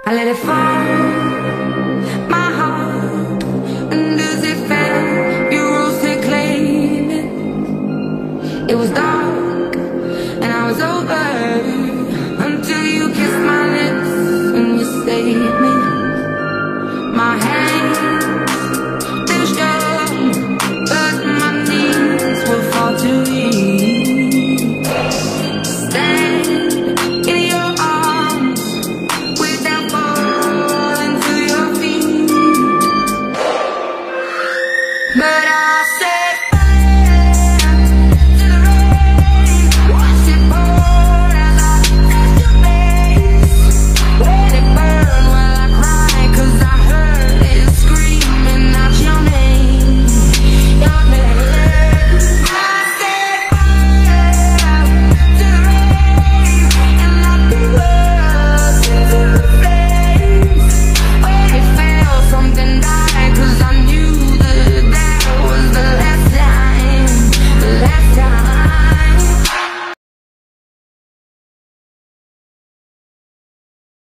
I let it fall, my heart, and as it fell, you rose to claim it. It was dark, and I was over, until you kissed my lips and you saved me.